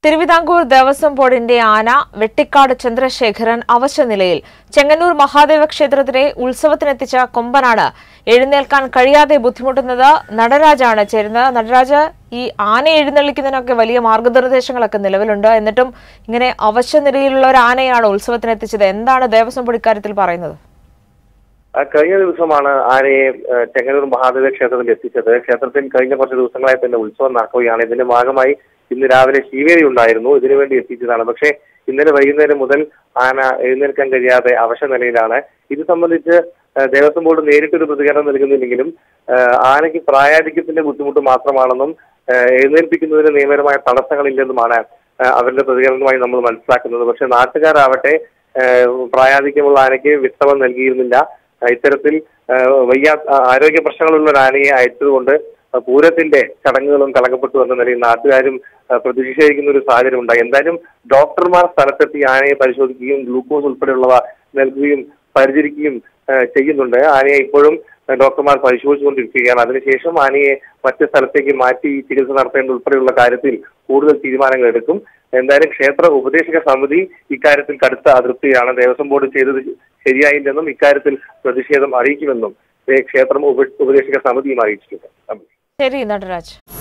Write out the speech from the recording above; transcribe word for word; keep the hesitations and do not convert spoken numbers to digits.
തിരുവിതാംകൂർ ദേവസ്വം ബോർഡിന്റെ ആന വെട്ടിക്കാട് ചന്ദ്രശേഖരൻ അവശനിലയിൽ. ചെങ്ങന്നൂർ മഹാദേവ ക്ഷേത്രത്തിലെ ഉത്സവത്തിനെത്തിച്ച കൊമ്പനാണ് എഴുന്നേൽക്കാൻ കഴിയാതെ ബുദ്ധിമുട്ടുന്നത്. നടരാജാണ് ചേരുന്നത്. നടരാജ്, ഈ ആന എഴുന്നള്ളിക്കുന്നതിനൊക്കെ വലിയ മാർഗനിർദ്ദേശങ്ങളൊക്കെ നിലവിലുണ്ട്. എന്നിട്ടും ഇങ്ങനെ അവശനിലയിലുള്ള ഒരു ആനയാണ് ഉത്സവത്തിനെത്തിച്ചത്. എന്താണ് ദേവസ്വം ബോർഡ് ഇക്കാര്യത്തിൽ പറയുന്നത്? കഴിഞ്ഞ ദിവസമാണ് ആനയെ ചെങ്ങന്നൂർ മഹാദേവ ക്ഷേത്രത്തിൽ എത്തിച്ചത്. ക്ഷേത്രത്തിൽ കഴിഞ്ഞ കുറച്ച് ദിവസങ്ങളായി തന്നെ ഉത്സവം നടക്കുകയാണ്. ഇതിന്റെ ഭാഗമായി ഇന്ന് രാവിലെ ശീവേലി ഉണ്ടായിരുന്നു. ഇതിനുവേണ്ടി എത്തിച്ചതാണ്. പക്ഷേ ഇന്നലെ വൈകുന്നേരം മുതൽ ആന എഴുന്നേൽക്കാൻ കഴിയാതെ അവശ നിലയിലാണ്. ഇത് സംബന്ധിച്ച് ദേവസ്വം ബോർഡ് നേരിട്ടൊരു പ്രതികരണം നൽകുന്നില്ലെങ്കിലും ആനയ്ക്ക് പ്രായാധിക്യത്തിന്റെ ബുദ്ധിമുട്ട് മാത്രമാണെന്നും എഴുന്നേൽപ്പിക്കുന്നതിന് നിയമപരമായ തടസ്സങ്ങളില്ലെന്നുമാണ് അവരുടെ പ്രതികരണമായി നമ്മൾ മനസ്സിലാക്കുന്നത്. പക്ഷെ നാട്ടുകാരാവട്ടെ പ്രായാധിക്യമുള്ള ആനയ്ക്ക് വിശ്രമം നൽകിയിരുന്നില്ല. ഇത്തരത്തിൽ വയ്യ ആരോഗ്യ പ്രശ്നങ്ങളുള്ള ഒരു ആനയെ അയച്ചതുകൊണ്ട് പൂരത്തിന്റെ ചടങ്ങുകളും കളങ്കപ്പെട്ടു എന്ന നിലയിൽ നാട്ടുകാരും പ്രതിഷേധിക്കുന്ന ഒരു സാഹചര്യം ഉണ്ടായി. എന്തായാലും ഡോക്ടർമാർ സ്ഥലത്തെത്തി ആനയെ പരിശോധിക്കുകയും ഗ്ലൂക്കോസ് ഉൾപ്പെടെയുള്ളവ നൽകുകയും പരിചരിക്കുകയും ചെയ്യുന്നുണ്ട്. ആനയെ ഇപ്പോഴും ഡോക്ടർമാർ പരിശോധിച്ചുകൊണ്ടിരിക്കുകയാണ്. അതിനുശേഷം ആനയെ മറ്റ് സ്ഥലത്തേക്ക് മാറ്റി ചികിത്സ നടത്തേണ്ട ഉൾപ്പെടെയുള്ള കാര്യത്തിൽ കൂടുതൽ തീരുമാനങ്ങൾ എടുക്കും. എന്തായാലും ക്ഷേത്ര ഉപദേശക സമിതി ഇക്കാര്യത്തിൽ കടുത്ത അതൃപ്തിയാണ്. ദേവസ്വം ബോർഡ് ചെയ്തത് ശരിയായില്ലെന്നും ഇക്കാര്യത്തിൽ പ്രതിഷേധം അറിയിക്കുമെന്നും ക്ഷേത്രം ഉപദേശക സമിതിയും അറിയിച്ചിട്ടുണ്ട്. ശരി നടരാജ്.